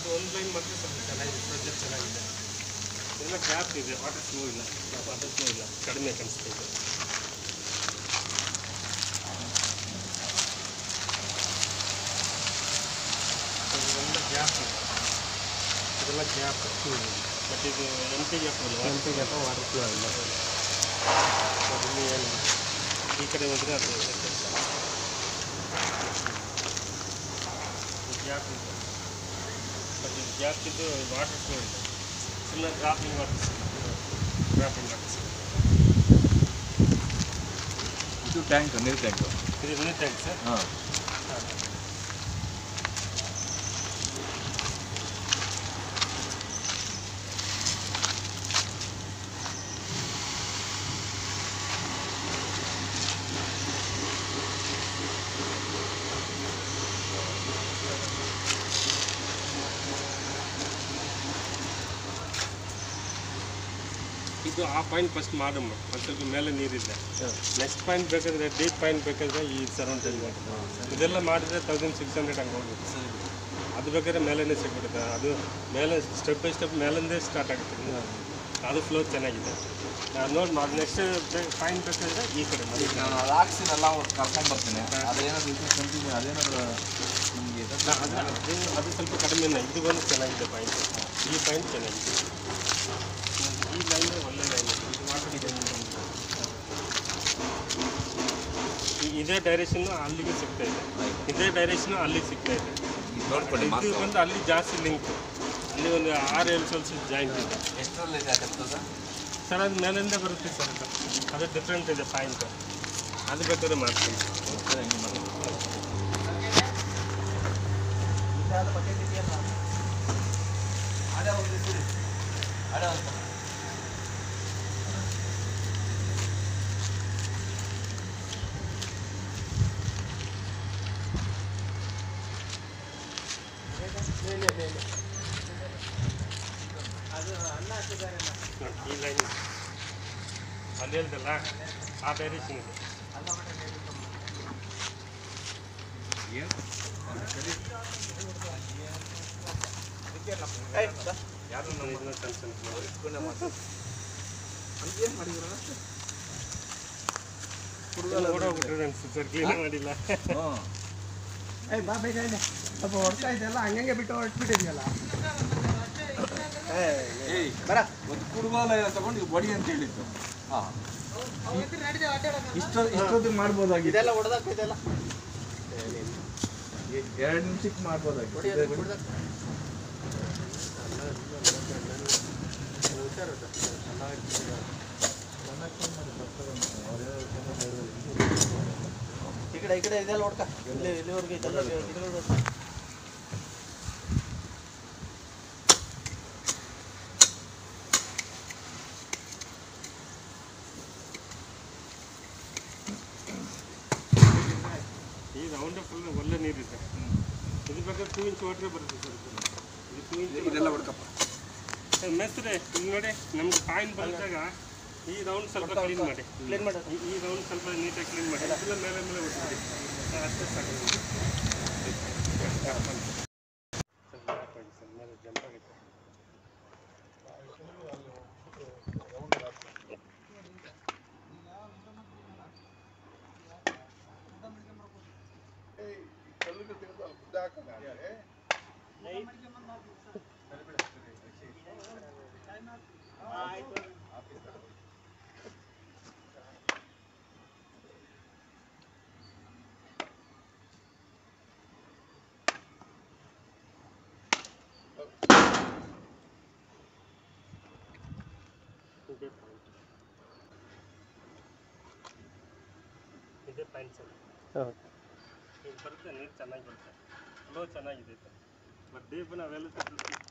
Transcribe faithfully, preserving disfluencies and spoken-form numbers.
ಒಂದು ಲೈನ್ ಮಾತ್ರ ಸ್ವಲ್ಪ ಚೆನ್ನಾಗಿದೆ, ಪ್ರೊಜೆಕ್ಟ್ ಚೆನ್ನಾಗಿದೆ. ಎಲ್ಲ ಗ್ಯಾಪ್ ಇದೆ, ವಾಟರ್ ಫ್ಲೋ ಇಲ್ಲ, ವಾಟರ್ ಫ್ಲೋ ಇಲ್ಲ, ಕಡಿಮೆ ಕಾಣಿಸ್ತಾ ಇದೆ. ಇದೆಲ್ಲ ಗ್ಯಾಪ್ ಇದೆ, ಇದೆಲ್ಲ ಗ್ಯಾಪ್. ಬಟ್ ಇದು ಎಮ್ ಟಿ ಗ್ಯಾಪ್ ಅಲ್ಲ, empty gap water flow ಇಲ್ಲ. ಏನು ಈ ಕಡೆ ಹೋದರೆ ಅದು ಗ್ಯಾಪ್ ಇದೆ, ಬಟ್ ಇದು ಗ್ಯಾಪ್ ಇದ್ದು ವಾಟರ್ ಫ್ಲೋ ಇಲ್ಲ. ಸುಮ್ಮನೆ ಡ್ರಾಪಿಂಗ್ ವಾಟರ್ ಸಿಗುತ್ತೆ, ಡ್ರಾಪಿಂಗ್ ವಾಟರ್ ಸಿಗುತ್ತೆ. ಇದು ಟ್ಯಾಂಕ್, ನೀರು ಟ್ಯಾಂಕ್. ಇದು ನೀರು ಟ್ಯಾಂಕ್ ಸರ್. ಹಾಂ, ಇದು ಆ ಪಾಯಿಂಟ್ ಫಸ್ಟ್ ಮಾಡಮ್ಮ, ಒಂದು ಸ್ವಲ್ಪ ಮೇಲೆ ನೀರಿದೆ. ನೆಕ್ಸ್ಟ್ ಪಾಯಿಂಟ್ ಬೇಕಾದರೆ ಡೀಪ್ ಪಾಯಿಂಟ್ ಬೇಕಾದರೆ ಈ ಸರೌಂಡಿಂಗ್ ಇದೆಲ್ಲ ಮಾಡಿದರೆ ತೌಸಂಡ್ ಸಿಕ್ಸ್ ಹಂಡ್ರೆಡ್ ಹಂಗೆ ಹೋಗುತ್ತೆ. ಅದು ಬೇಕಾದ್ರೆ ಮೇಲೇ ಸಿಗ್ಬಿಡುತ್ತೆ. ಅದು ಮೇಲೆ ಸ್ಟೆಪ್ ಬೈ ಸ್ಟೆಪ್ ಮೇಲಿಂದೇ ಸ್ಟಾರ್ಟ್ ಆಗುತ್ತೆ. ಅದು ಫ್ಲೋ ಚೆನ್ನಾಗಿದೆ. ನೋಡಿ ಮಾಡಿ ನೆಕ್ಸ್ಟ್ ಪಾಯಿಂಟ್ ಬೇಕಾದರೆ ಈ ಕಡೆ ಮಾಡಿ. ನಾನು ಅದು ಹಾಕ್ಸಿನೆಲ್ಲ ಅವ್ರು ಕರ್ಕೊಂಡ್ಬರ್ತೀನಿ. ಅದೇನಾದ್ರು ಇದು ಕಂಟಿನ್ಯೂ ಅದೇನಾದ್ರು ನಿಮಗೆ ಅದು ಅದು ಸ್ವಲ್ಪ ಕಡಿಮೆನೇ. ಇದು ಬಂದು ಚೆನ್ನಾಗಿದೆ ಪಾಯಿಂಟ್, ಈ ಪಾಯಿಂಟ್ ಚೆನ್ನಾಗಿದೆ. ಈ ಲೈನ್ ಒಳ್ಳೆ ಲೈನ್ ಇದೆ, ಇದು ವಾಟರ್ ಇದೆ. ಇದೇ ಡೈರೆಕ್ಷನ್ನು ಅಲ್ಲಿಗೆ ಸಿಗ್ತಾ ಇದೆ, ಇದೇ ಡೈರೆಕ್ಷನು ಅಲ್ಲಿ ಸಿಗ್ತಾ ಇದೆ. ಇದು ಬಂದು ಅಲ್ಲಿ ಜಾಸ್ತಿ ಲಿಂಕ್, ಅಲ್ಲಿ ಒಂದು ಆರು ಏಳು ಸೊಲ್ಸ್ ಜಾಯಿಂಟ್ ಇದೆ. ಎಷ್ಟರಲ್ಲಿ ಸರ್ ಅದು ಮೇಲಿಂದ ಬರುತ್ತೆ ಸರ್. ಅದು ಅದು ಡಿಫ್ರೆಂಟ್ ಇದೆ ಪಾಯಿಂಟ್, ಅದು ಬೇಕಾದ್ರೆ ಮಾಡ್ತೀನಿ. ಅದು ಅನ್ನ ಹಾಕಿದ್ದಾರೆ ಈ ಲೈನ್ ಅಲ್ಲಿ ಹೇಳ್ದಲ್ಲ, ಆ ಡೈರೆಕ್ಷನ್ ಇದೆ. ಯಾರು ನಾನು ಇದನ್ನ ಕನ್ಸನ್ ಓಡೋಗ್ಬಿಟ್ರೆ ಅನ್ಸುತ್ತೆ ಸರ್, ಕ್ಲೀನ್ ಮಾಡಿಲ್ಲ. ಏಯ್ ಬಾ ಬೇಗ ಇದೆ, ಸ್ವಲ್ಪ ಹೊಡ್ತಾ ಇದೆಯಲ್ಲ ಹಂಗಂಗೆ ಬಿಟ್ಟು ಹೊಡ್ಬಿಟ್ಟಿದೆಯಲ್ಲ. ಏಯ್ ಬರ ಒಂದು ಕುಡುಗೋಲ ತಗೊಂಡು ಬಡಿ ಅಂತ ಹೇಳಿದ್ದು. ಹಾಂ, ಇಷ್ಟೊ ಇಷ್ಟೊತ್ತಿಗೆ ಮಾಡ್ಬೋದಾಗಿ. ಇದೆಲ್ಲ ಹೊಡೆದಾಕ ಇದೆಲ್ಲ ಎರಡು ನಿಮಿಷಕ್ಕೆ ಮಾಡ್ಬೋದಾಗಿ. ಈ ಕಡೆ ಈ ಕಡೆ ಇದೆಲ್ಲ ಹೊಡ್ಕ, ಇಲ್ಲಿ ಇಲ್ಲಿವರೆಗೆ ಇದೆಲ್ಲ ಈ ರೌಂಡ್ ಫುಲ್ ಒಳ್ಳೆ ನೀರಿದೆ. ಇದು ಬೇಕಾದ್ರೆ ಟೂ ಇಂಚ್ ವಾಟ್ರೇ ಬರುತ್ತೆ ಸರ್. ಇದು ಟೂ ಇಂಚ್ ಇದೆಲ್ಲ ಹೊಡ್ಕಪ್ಪ ಮೆಸ್ರೆ. ಇಲ್ಲಿ ನೋಡಿ ನಮ್ಗೆ ಪಾಯಿಂಟ್ ಬಂದಾಗ ಈ ರೌಂಡ್ ಸ್ವಲ್ಪ ಕ್ಲೀನ್ ಮಾಡಿ, ಕ್ಲೀನ್ ಮಾಡಿ ಈ ರೌಂಡ್ ಸ್ವಲ್ಪ ನೀಟಾಗಿ ಕ್ಲೀನ್ ಮಾಡಿ. ಇದೆಲ್ಲ ಮೇಲೆ ಮೇಲೆ ಬಿಟ್ಬಿಡಿ, ಅಷ್ಟೇ ಸಾಕು. ಸರ್ ಮೇಲೆ ಜಂಪ್ ಆಗುತ್ತೆ. ಇದೇ ಪಾಯಿಂಟ್ ಸರ್. ಈಗ ಬರುತ್ತೆ, ನೀರು ಚೆನ್ನಾಗಿ ಬರುತ್ತೆ, ಫ್ಲೋ ಚೆನ್ನಾಗಿದೆ. ಬಟ್ ಡೀಪ್ ನಾವೆಲ್ಲ